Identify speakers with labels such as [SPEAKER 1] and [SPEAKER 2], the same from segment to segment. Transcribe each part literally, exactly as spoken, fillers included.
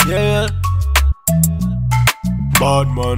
[SPEAKER 1] Yeah. Badman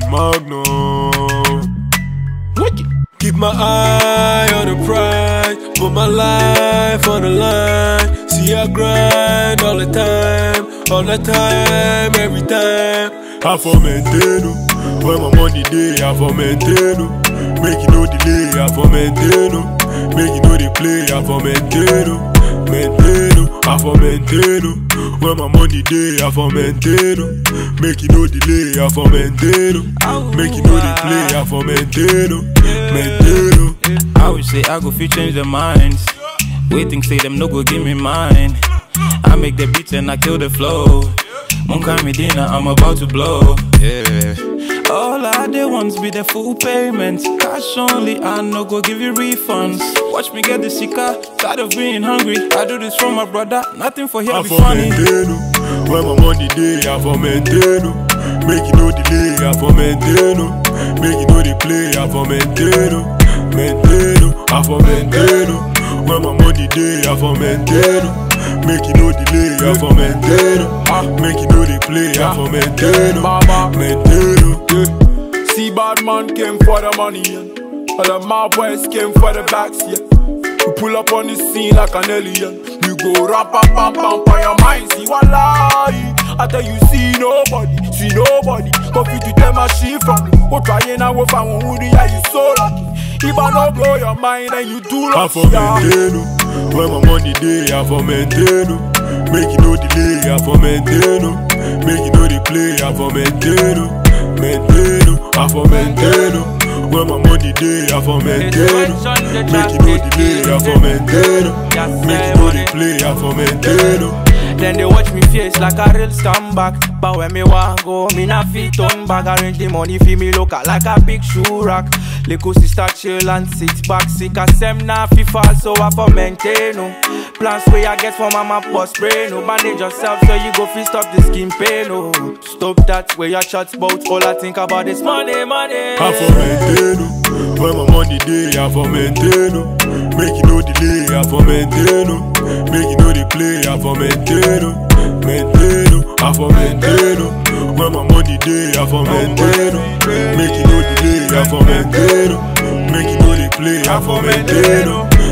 [SPEAKER 1] Magnum. Wicked. Keep my eye on the prize, put my life on the line. See I grind all the time, all the time, every time. I for maintain, when my money day, I for maintain. Make it no delay, I for maintain. Make it no play, I for maintain. Maintain, I for maintain. When my money day, I for maintain. Make it no delay, I for maintain. Make it no play, I for maintain. Maintain.
[SPEAKER 2] I would say I go fit change their minds. Waiting say them no go give me mine. I make the beats and I kill the flow. Monka Medina, I'm about to blow. Yeah. All I did once be the full payments. Cash only, I no go give you refunds. Watch me get the sicker, tired of being hungry. I do this for my brother, nothing for here be funny.
[SPEAKER 1] Maintain, when my money day, I for maintain. Make it no delay, I for maintain. Make it no play, I for maintain. Maintain, I for maintain. When my money day, I for maintain. Make it no delay, I for maintain. Make it no play, I for maintain. Maintain.
[SPEAKER 3] See, bad man came for the money, yeah. All the my boys came for the backs, yeah. We pull up on the scene like an alien. We go rap, pam, pam, pam, on your mind. See what lie? I tell you, see nobody, see nobody. Coffee to tell my shit from me. Go try and I will find one woody, yeah, you so lucky. If I don't blow your mind, then you do lucky.
[SPEAKER 1] I for maintain, when my money day, I for maintain. Make it no delay, I for maintain. Make it no play, I for maintain. Maintain, I for maintain. When my money day, I for maintain. Make it no delay, I for maintain. Make it no play, I for maintain.
[SPEAKER 4] Then they watch me face like a real scumbag. But when me want go, me na fit turn back. Arrange the money for me look like a big shoe rack. Little sister chill and sit back. Sick as them na fi fall, so I for maintain. No plans where I get from mama post brain. No manage yourself so you go fi stop the skin pain. No stop that where your shots bout. All I think about is money, money.
[SPEAKER 1] I for maintain. When my money day, I for maintain. Make it no delay, I for maintain. Make it no play, I for maintain. Maintain, I for maintain. When my money day, I for maintain. Make it no delay, I for maintain. Make it no play, I for maintain.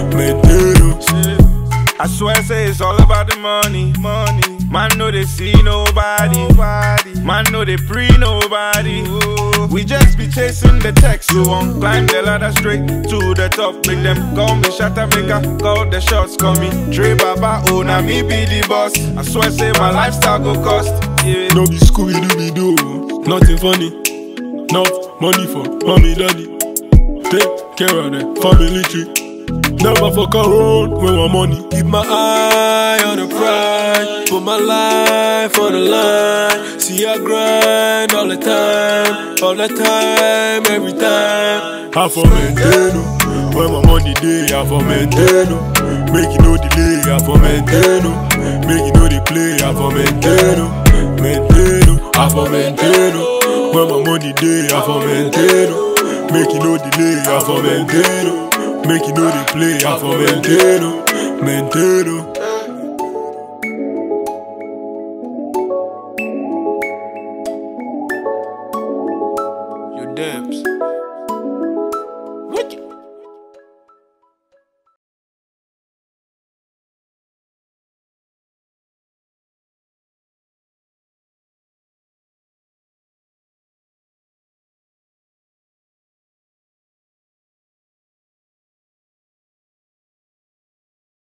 [SPEAKER 1] Maintain.
[SPEAKER 5] I swear, say it's all about the money, money. Man, know they see nobody, nobody. Man, know they pre nobody. Ooh. We just be chasing the text, so on climb the ladder straight to the top. Make them call me shatter maker, call the shots, call me Dre Baba. Oh, now me be the boss. I swear, say my lifestyle go cost. Yeah.
[SPEAKER 1] No be Scooby Dooby Doo, nothing funny. Enough money for mommy, daddy. Take care of the family tree. Never fuck around with my money. Keep my eye on the prize, put my life on the line. See I grind all the time, all the time, every time. I for maintain, when my money day, I for maintain. Make it no delay, I for maintain. Make it no play, I for maintain. Maintain, I for maintain. When my money day, I for maintain. Make it no delay, I for maintain. Make it no play, I for maintain, maintain.